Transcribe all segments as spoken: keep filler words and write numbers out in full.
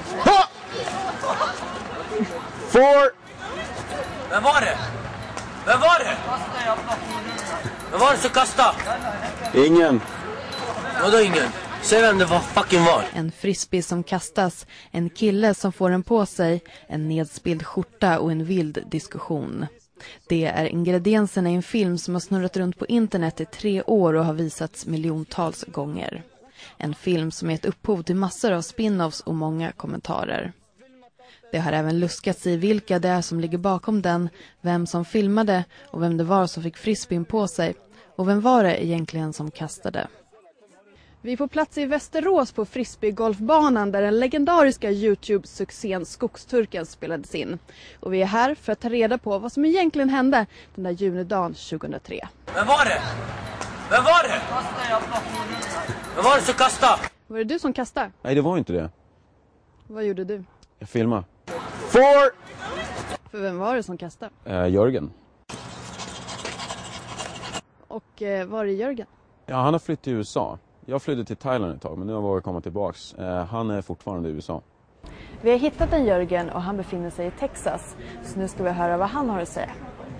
Ha! Four. Vem var det? Vem var det? Vem var det som kastade? Ingen. Vadå ingen? Säg vem det var fucking var. En frisbee som kastas, en kille som får den på sig, en nedspild skjorta och en vild diskussion. Det är ingredienserna i en film som har snurrat runt på internet i tre år och har visats miljontals gånger. En film som är ett upphov till massor av spin-offs och många kommentarer. Det har även luskats i vilka det är som ligger bakom den, vem som filmade och vem det var som fick frisbeen på sig. Och vem var det egentligen som kastade? Vi är på plats i Västerås på frisbeegolfbanan där den legendariska YouTube-succén Skogsturken spelades in. Och vi är här för att ta reda på vad som egentligen hände den där junidagen tjugohundratre. Vem var det? Vem var det? Vem var det som kastade? Var det du som kastade? Nej, det var inte det. Vad gjorde du? Jag filmar. Four. För vem var det som kastade? Eh, Jörgen. Och eh, var är Jörgen? Ja, han har flyttat till U S A. Jag flydde till Thailand ett tag, men nu har jag kommit tillbaks. Eh, han är fortfarande i U S A. Vi har hittat en Jörgen och han befinner sig i Texas. Så nu ska vi höra vad han har att säga.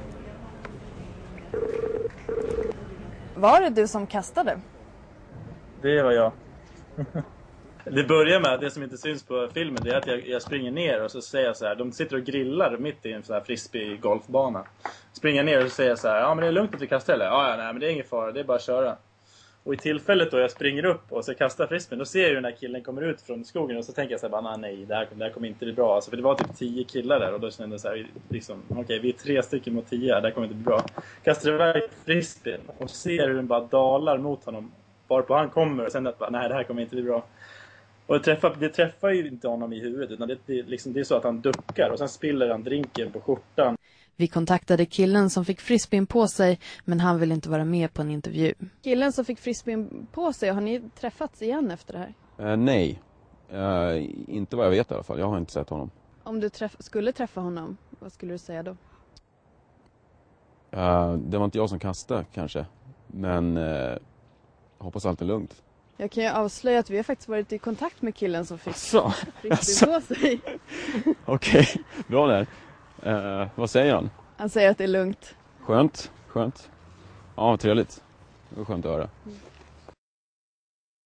Var det du som kastade? Det var jag. Det börjar med, det som inte syns på filmen, det är att jag, jag springer ner och så säger jag så här. De sitter och grillar mitt i en sån här frisbee-golfbana. Springer ner och så säger jag så här: ja men det är lugnt att vi kastar eller? Ja, ja nej men det är ingen fara, det är bara att köra. Och i tillfället då jag springer upp och så kastar frisbeen, då ser jag ju den här killen kommer ut från skogen och så tänker jag så här, nej det här, det här kommer inte bli bra. Alltså, för det var typ tio killar där och då kände jag så här, liksom, okej okay, vi är tre stycken mot tio, det här kommer inte bli bra. Kastar iväg frisbeen och ser hur den bara dalar mot honom. Varpå han kommer och sen att bara, nej det här kommer inte bli bra. Och det träffar, det träffar ju inte honom i huvudet utan det, det, liksom, det är så att han duckar och sen spiller han drinken på skjortan. Vi kontaktade killen som fick frisbeen på sig, men han vill inte vara med på en intervju. Killen som fick frisbeen på sig, har ni träffats igen efter det här? Eh, nej, eh, inte vad jag vet i alla fall. Jag har inte sett honom. Om du träff- skulle träffa honom, vad skulle du säga då? Eh, det var inte jag som kastade kanske, men eh, hoppas allt är lugnt. Jag kan ju avslöja att vi har faktiskt varit i kontakt med killen som fick Så. frisbeen på sig. Okej, okay. Bra där. Eh, vad säger han? Han säger att det är lugnt. Skönt, skönt. Ja, trevligt. Det var skönt att höra.